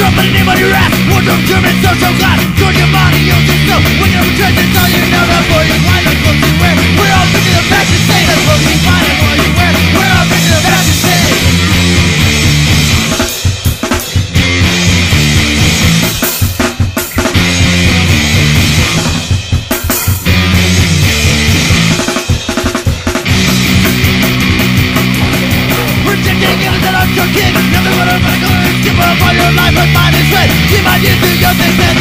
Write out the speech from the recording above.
put a name on your ass. Wardrobe, German, social class. Georgia money, you'll do so. When you're treasures, all you know the boy is why the clothes you wear. We're all victims of fashion, say the clothes you find and what you wear. We're all victims of fashion, say. Nothing but a medical skip up all your life, but mine is red. Keep my years to your things.